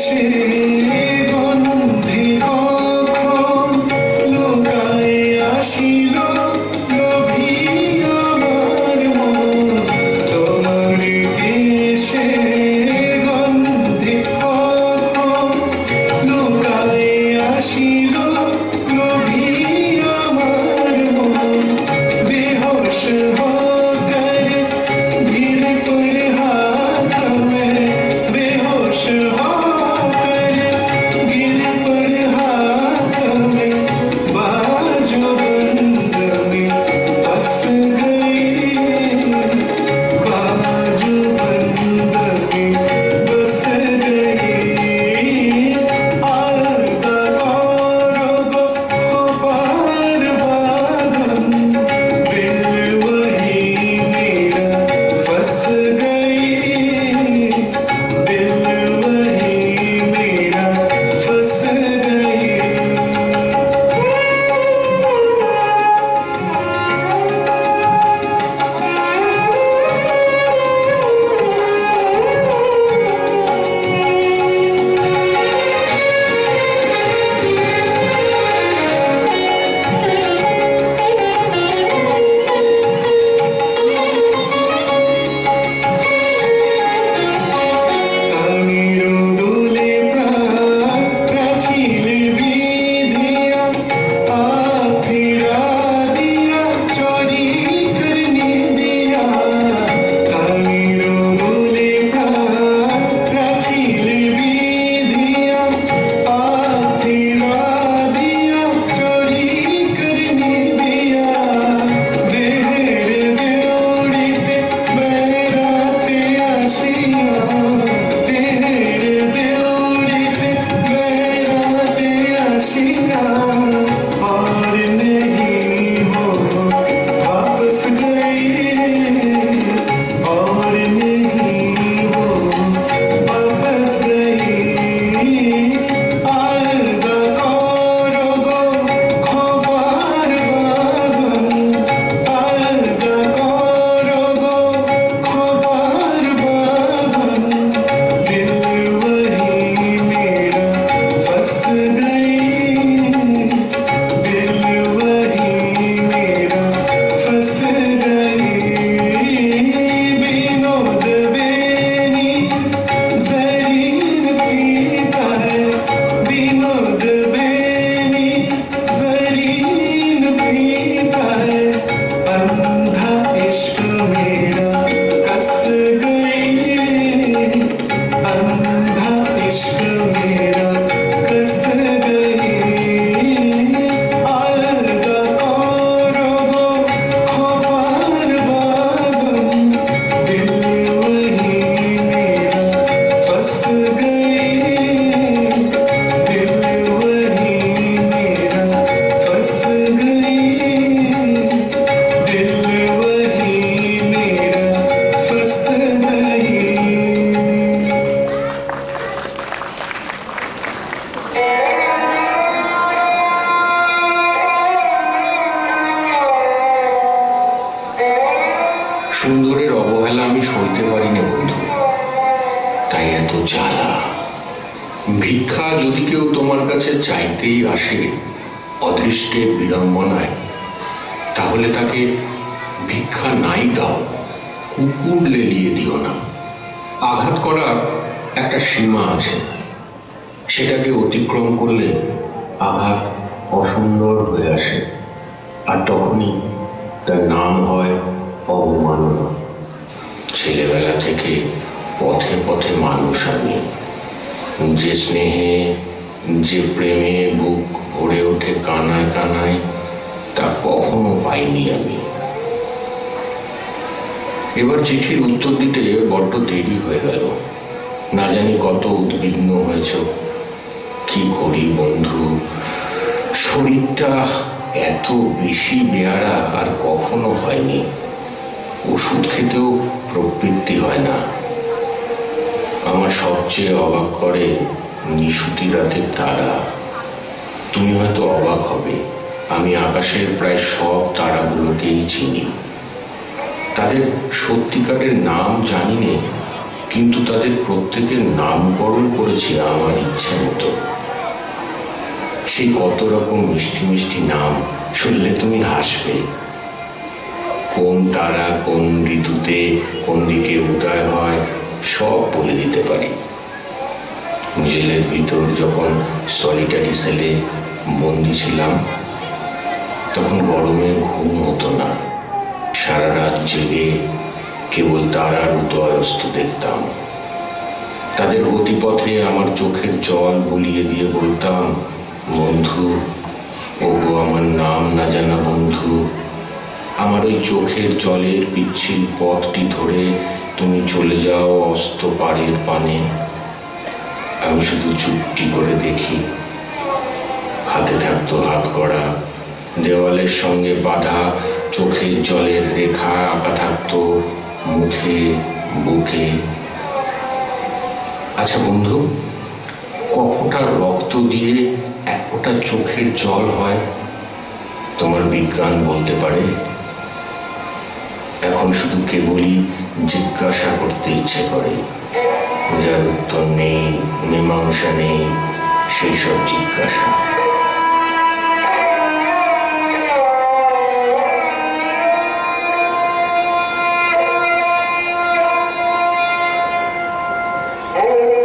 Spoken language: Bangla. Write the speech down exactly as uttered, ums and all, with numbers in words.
সুন্দরের অবহেলা আমি সইতে পারিনি বন্ধু, তাই এত জ্বালা। ভিক্ষা যদি কেউ তোমার কাছে চাইতেই আসে অদৃষ্টের বিড়ম্বনায়, তাহলে তাকে ভিক্ষা নাই দাও, কুকুর লেলিয়ে দিও না। আঘাত করার একটা সীমা আছে, সেটাকে অতিক্রম করলে আঘাত অসুন্দর হয়ে আসে, আর তখনই তার নাম হয় অবমাননা। ছেলেবেলা থেকে পথে পথে মানুষ আমি, যে স্নেহে যে প্রেমে বুক ভরে ওঠে কানায় কানায়, তা কখনো পাইনি আমি। এবার চিঠির উত্তর দিতে বড্ড দেরি হয়ে গেল। না জানি কত উদ্বিগ্ন হয়েছ। কি করি বন্ধু, শরীরটা এত বেশি বেয়ারা আর কখনো হয়নি। ওষুধ খেতেও প্রবৃত্তি হয় না। আমার সবচেয়ে অবাক করে নিশুতি রাতের তারা। তুমি হয়তো অবাক হবে, আমি আকাশের প্রায় সব তারাগুলোকেই চিনি। তাদের সত্যিকারের নাম জানি নে, কিন্তু তাদের প্রত্যেকের নামকরণ করেছি আমার ইচ্ছে মতো। সেই কত রকম মিষ্টি মিষ্টি নাম শুনলে তুমি হাসবে। কোন তারা কোন ঋতুতে কোন দিকে উদয় হয় সব বলে দিতে পারি। জেলের ভিতর যখন সলিটারি সেলে বন্দি ছিলাম, তখন গরমের ঘুম হতো না। সারা রাত জেগে কেবল তারার উদয় অস্ত দেখতাম। তাদের গতিপথে আমার চোখের জল বুলিয়ে দিয়ে বলতাম, বন্ধু, ওগো আমার নাম না জানা বন্ধু, আমার ওই চোখের জলের পিচ্ছিল পথটি ধরে তুমি চলে যাও অস্ত পাড়ের পানে। আমি শুধু চুপটি করে দেখি। হাতে থাকতো হাত করা, দেওয়ালের সঙ্গে বাঁধা চোখের জলের রেখা আঁকা থাকতো মুখে বুকে। আচ্ছা বন্ধু, কতটা রক্ত দিয়ে এক ফোঁটা চোখের জল হয় তোমার বিজ্ঞান বলতে পারে? এখন শুধু কেবলই জিজ্ঞাসা করতে ইচ্ছে করে, যার উত্তর নেই, মীমাংসা নেই, সেই সব জিজ্ঞাসা। Oh